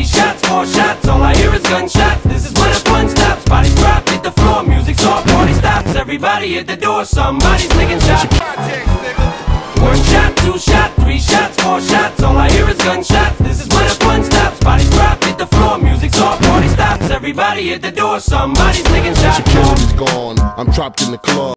shots, 4 shots, all I hear is gunshots. This is where the fun stops. Bodies drop, hit the floor, music's off, party stops. Everybody at the door, somebody's licking shots. 1 shot, 2 shot, 3 shots, 4 shots, all I hear is gunshots. This is where the fun stops. Bodies drop, hit the floor, music's off, party stops. Everybody at the door, somebody's licking shots. Security's gone, I'm trapped in the club.